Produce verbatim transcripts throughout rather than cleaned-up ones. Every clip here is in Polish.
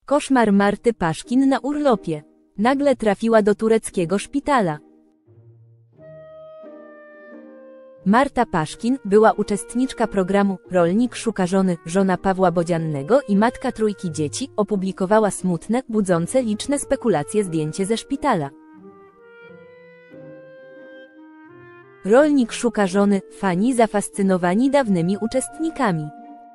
Koszmar Marty Paszkin na urlopie. Nagle trafiła do tureckiego szpitala. Marta Paszkin, była uczestniczka programu Rolnik szuka żony, żona Pawła Bodziannego i matka trójki dzieci, opublikowała smutne, budzące liczne spekulacje zdjęcie ze szpitala. Rolnik szuka żony, fani zafascynowani dawnymi uczestnikami.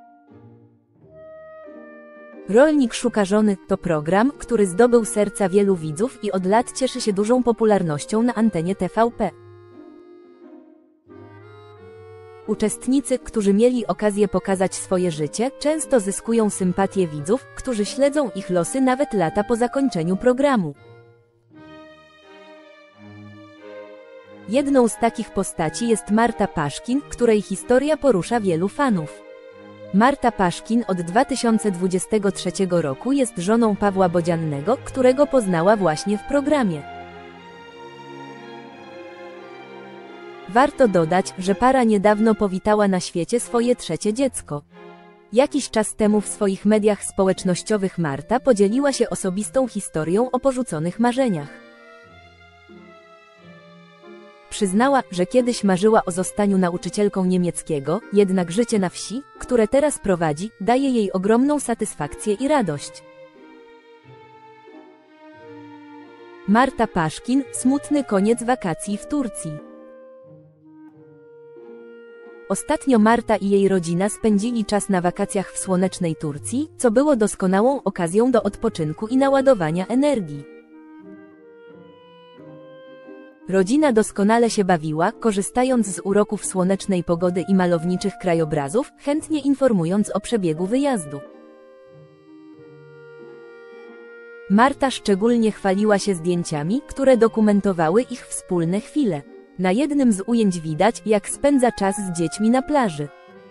Rolnik szuka żony to program, który zdobył serca wielu widzów i od lat cieszy się dużą popularnością na antenie T V P. Uczestnicy, którzy mieli okazję pokazać swoje życie, często zyskują sympatię widzów, którzy śledzą ich losy nawet lata po zakończeniu programu. Jedną z takich postaci jest Marta Paszkin, której historia porusza wielu fanów. Marta Paszkin od dwa tysiące dwudziestego trzeciego roku jest żoną Pawła Bodziannego, którego poznała właśnie w programie. Warto dodać, że para niedawno powitała na świecie swoje trzecie dziecko. Jakiś czas temu w swoich mediach społecznościowych Marta podzieliła się osobistą historią o porzuconych marzeniach. Przyznała, że kiedyś marzyła o zostaniu nauczycielką niemieckiego, jednak życie na wsi, które teraz prowadzi, daje jej ogromną satysfakcję i radość. Marta Paszkin, smutny koniec wakacji w Turcji. Ostatnio Marta i jej rodzina spędzili czas na wakacjach w słonecznej Turcji, co było doskonałą okazją do odpoczynku i naładowania energii. Rodzina doskonale się bawiła, korzystając z uroków słonecznej pogody i malowniczych krajobrazów, chętnie informując o przebiegu wyjazdu. Marta szczególnie chwaliła się zdjęciami, które dokumentowały ich wspólne chwile. Na jednym z ujęć widać, jak spędza czas z dziećmi na plaży.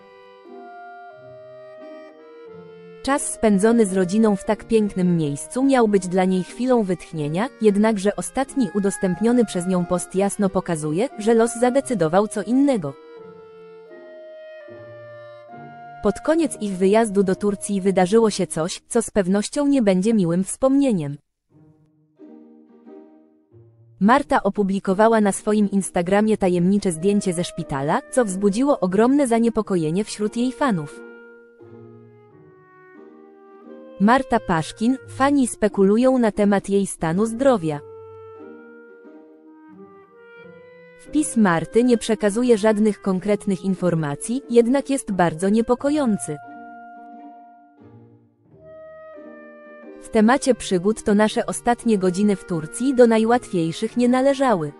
Czas spędzony z rodziną w tak pięknym miejscu miał być dla niej chwilą wytchnienia, jednakże ostatni udostępniony przez nią post jasno pokazuje, że los zadecydował co innego. Pod koniec ich wyjazdu do Turcji wydarzyło się coś, co z pewnością nie będzie miłym wspomnieniem. Marta opublikowała na swoim Instagramie tajemnicze zdjęcie ze szpitala, co wzbudziło ogromne zaniepokojenie wśród jej fanów. Marta Paszkin, fani spekulują na temat jej stanu zdrowia. Wpis Marty nie przekazuje żadnych konkretnych informacji, jednak jest bardzo niepokojący. W temacie przygód to nasze ostatnie godziny w Turcji do najłatwiejszych nie należały.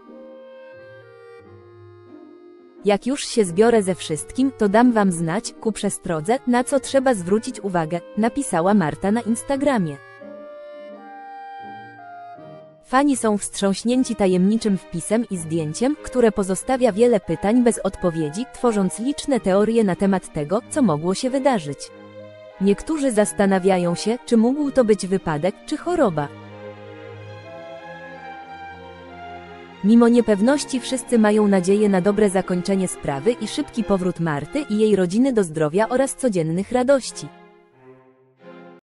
Jak już się zbiorę ze wszystkim, to dam wam znać, ku przestrodze, na co trzeba zwrócić uwagę, napisała Marta na Instagramie. Fani są wstrząśnięci tajemniczym wpisem i zdjęciem, które pozostawia wiele pytań bez odpowiedzi, tworząc liczne teorie na temat tego, co mogło się wydarzyć. Niektórzy zastanawiają się, czy mógł to być wypadek, czy choroba. Mimo niepewności wszyscy mają nadzieję na dobre zakończenie sprawy i szybki powrót Marty i jej rodziny do zdrowia oraz codziennych radości.